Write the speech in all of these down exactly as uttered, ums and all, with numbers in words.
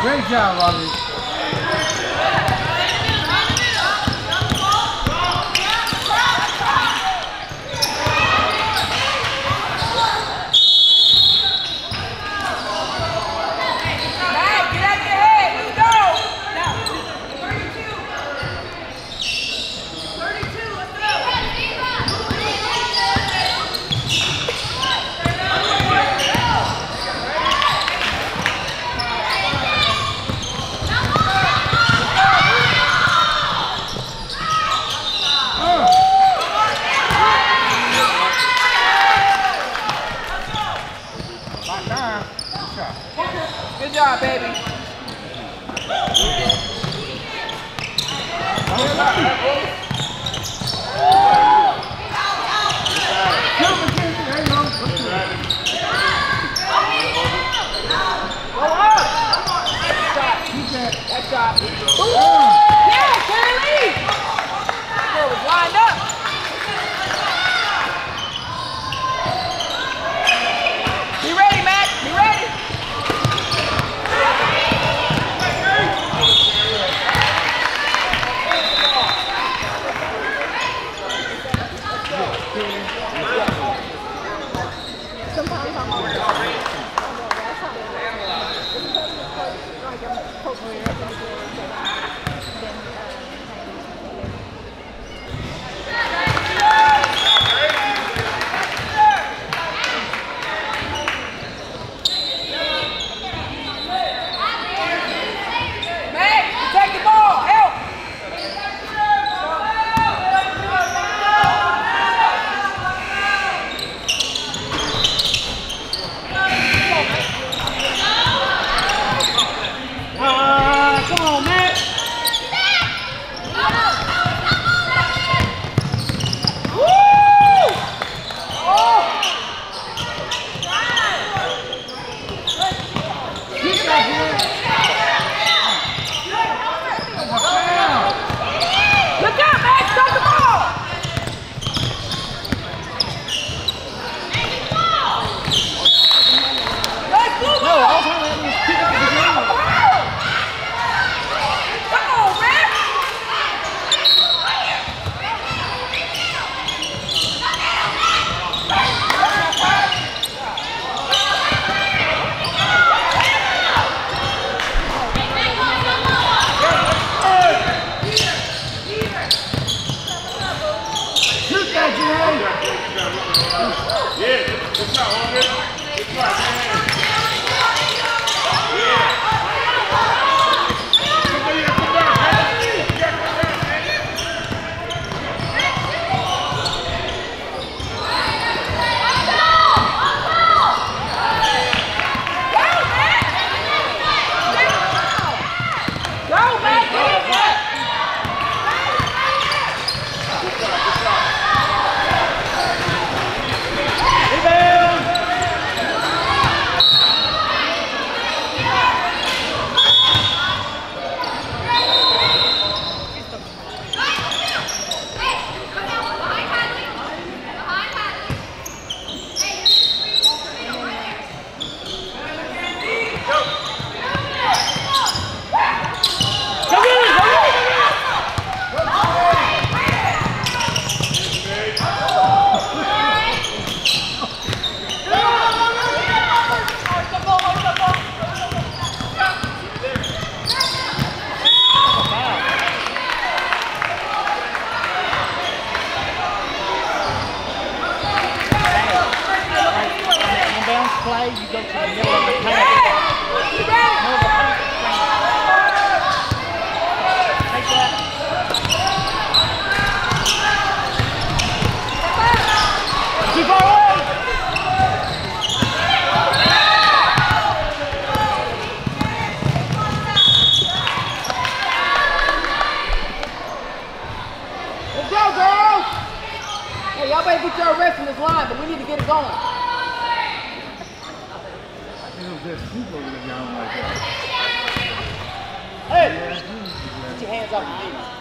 Great job, Robbie. Good job, baby. Go up. That shot. Yeah, Kelly. Girl was lined up. Be ready, Matt. Be ready. Sometimes I'm on the play, you go to the middle of the paint. Take that. Too far away! Let's go, girls! Hey, y'all better get your rest in this line, but we need to get it going. Hey! Put your hands off your knees.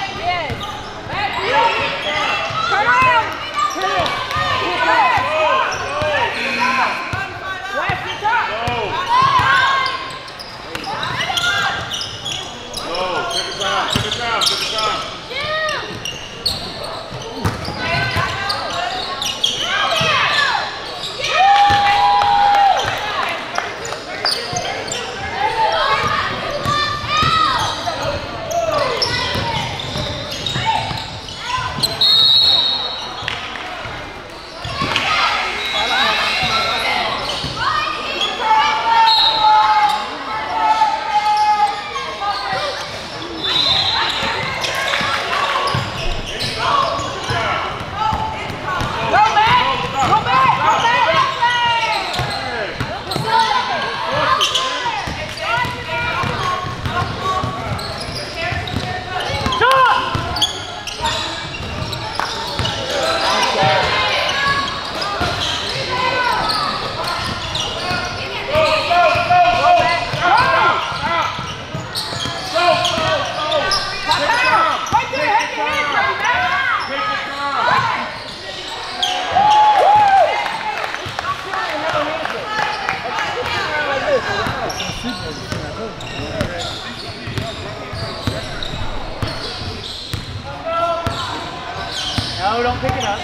No, don't pick it up.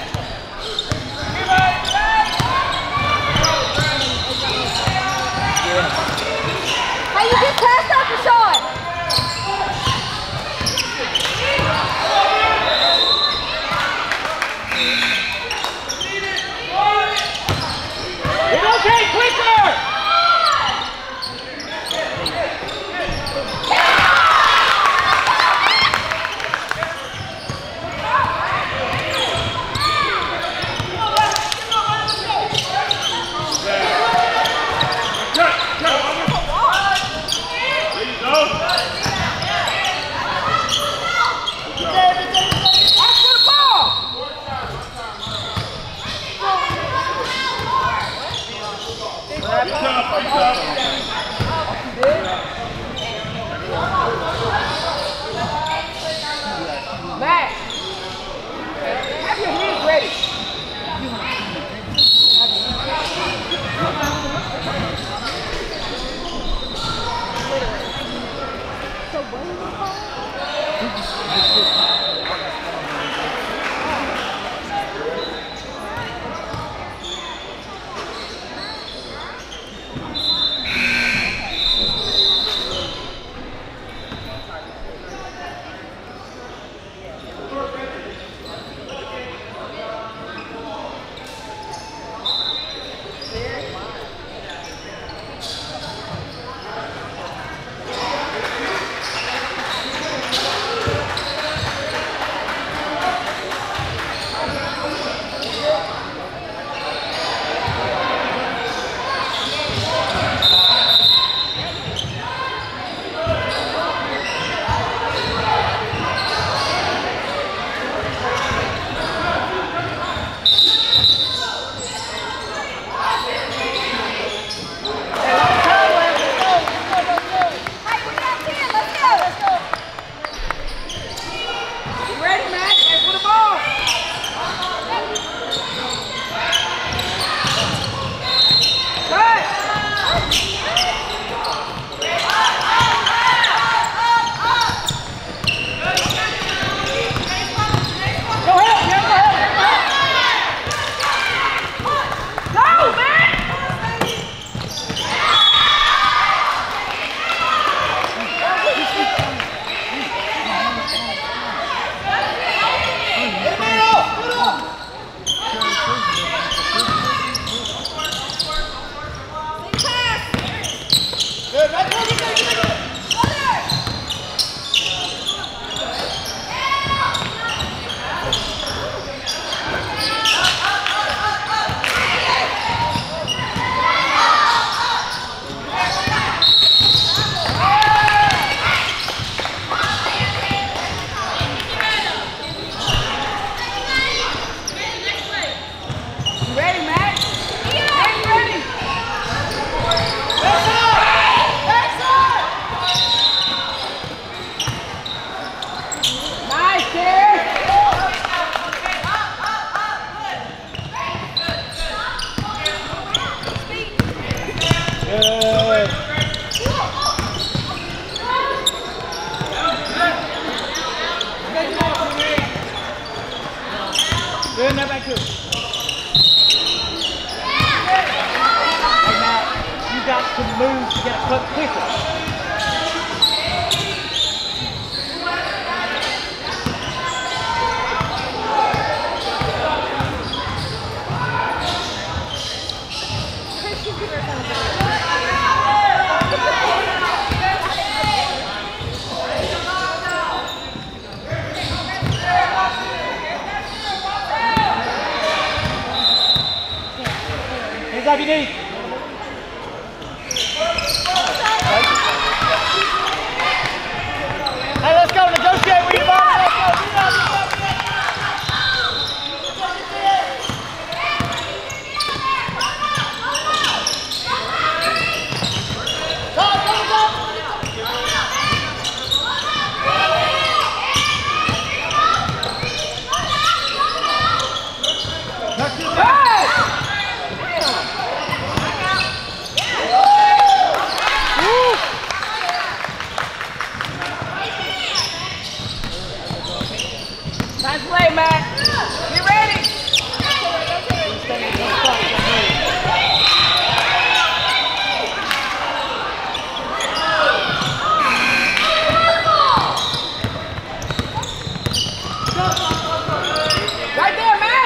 Hey, you get past off the shot. It's okay, quicker! Matt, have your hands ready. Good, now back to it. Hey, Matt, you got to move to get a cut quicker. Hands up, you need. Hey, let's go negotiate with you, Bob. Let's go. Beat up, beat up, beat up. Go, go, go. Nice play, Matt. Get ready. Right there, Matt.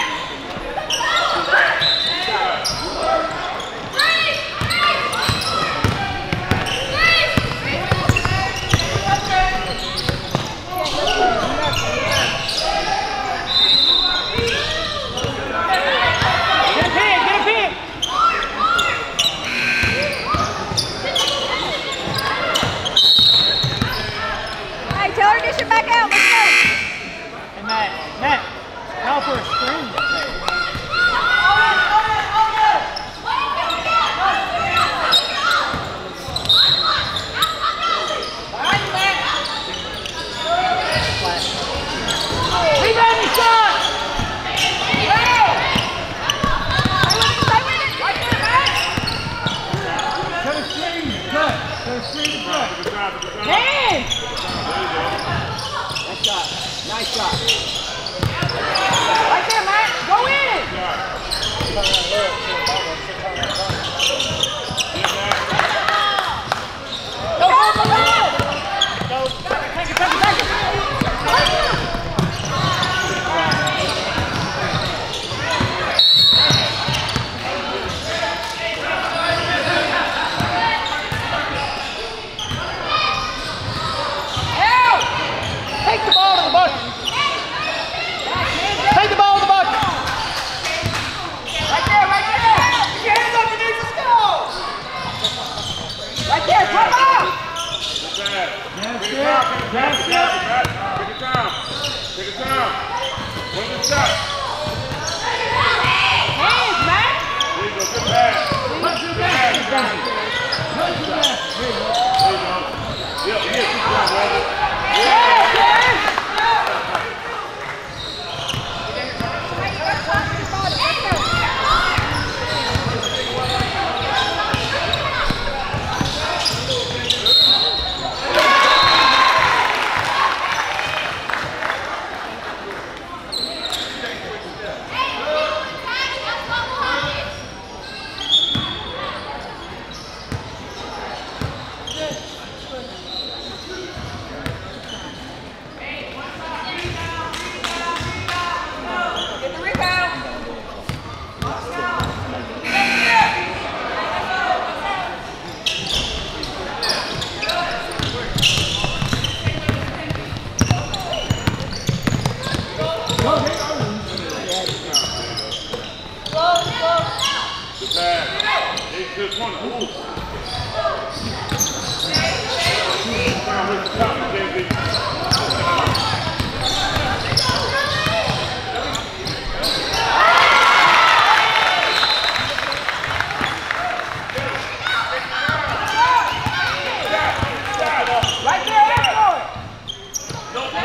Back out, let's go. Hey, Matt, Matt, call for a screen. Rebound the shot! Cut a screen, cut. Cut a screen, cut. Hands! Nice shot. Nice shot. Right there, Matt. Go in. Go, go, go, go. Go. Take it, take it, take it. Take the ball to the bucket. Take the ball to the bucket. Right there, right there. Get your hands up, Denise. Let's go. Right there, come on. That's it. That's it. Take it down. Take it down. Where's the shot? Hands, man. There you go. Good pass. Punch your back. Punch your back. There you go. There you go. Yeah, yeah, keep going, brother. Yes, yes. Good one. Ooh. Down with the top, J B. Right there, air for it. No, no.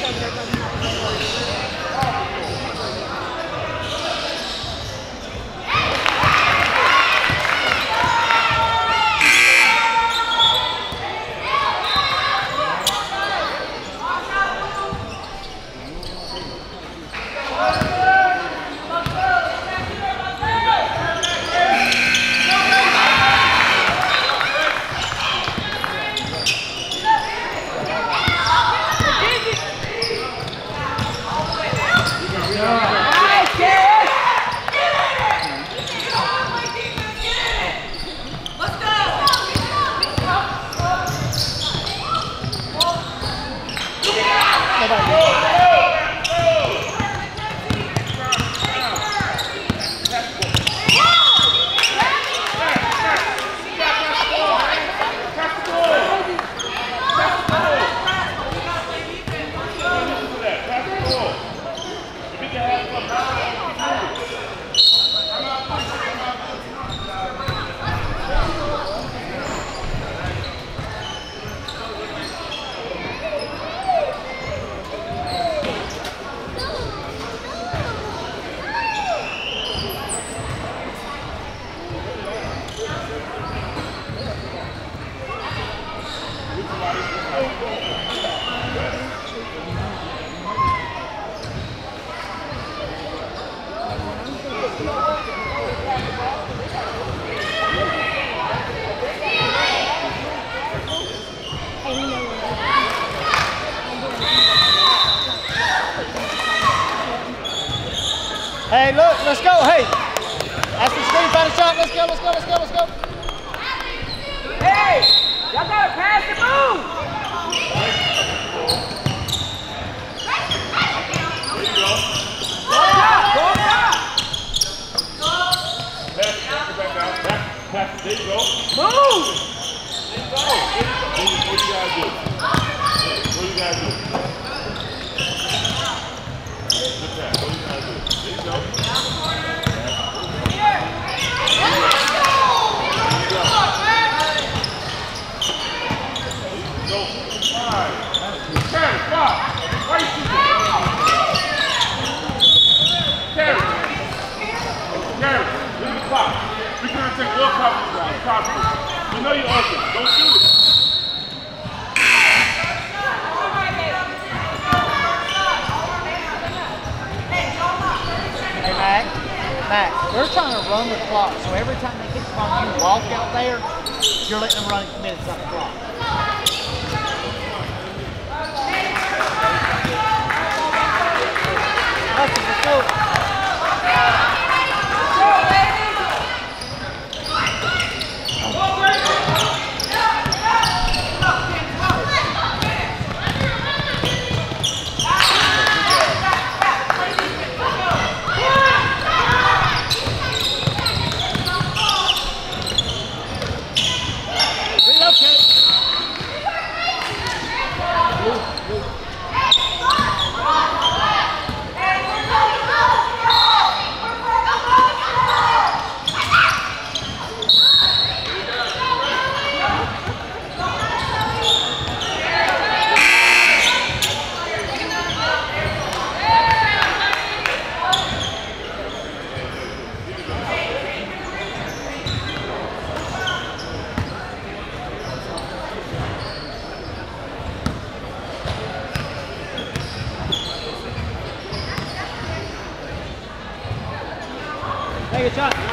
Hey, look, let's go. Hey, that's the screen, find a shot. Let's go, let's go, let's go, let's go. Hey, y'all gotta pass the move. There you go. Go up, go up. Pass, pass it back down. Pass, pass. There you go. Move. There you go. What do you gotta do? What do you gotta do? Good pass. What do you gotta do? There you go. Go. Five. Ten. Five. Why you shooting? Carry. Carry. Look at the clock. We're going to take more coverage possible. You know you're open. Don't shoot it. Hey, Mac. Mac, they're trying to run the clock, so every time they get on you walk out there, you're letting them run minutes on the clock. Let's go. Take a shot.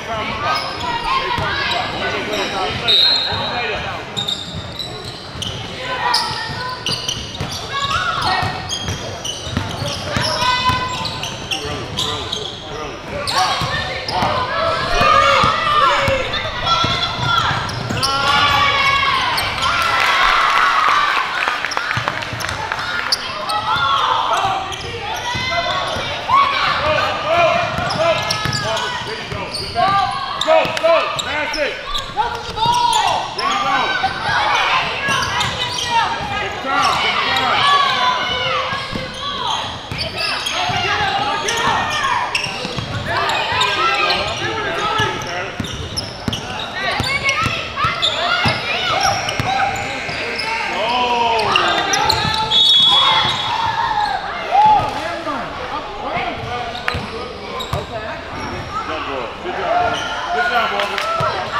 time to stop. Eight time to stop. Only later. Only later. Only later. Go, go, pass it. Go for the ball. There you go. Take time, take time, take Good job, Morgan. Good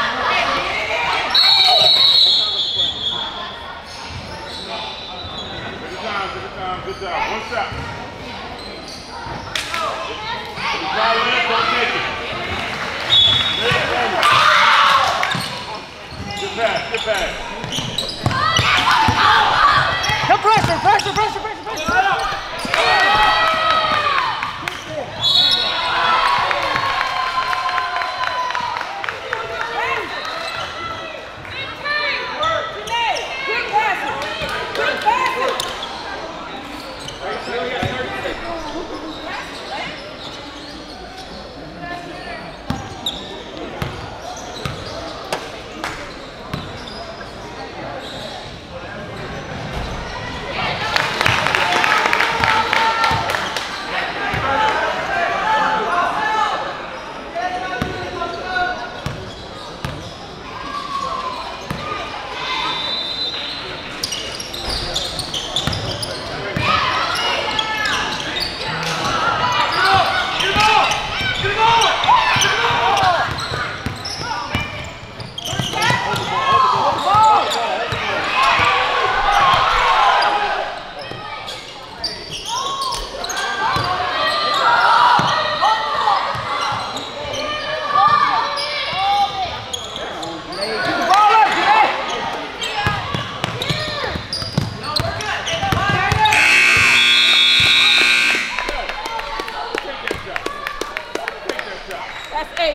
time, good time, good job. One shot. If you try to win, don't take it. Good pass, good pass. No pressure, pressure, pressure, pressure, pressure. That's eight.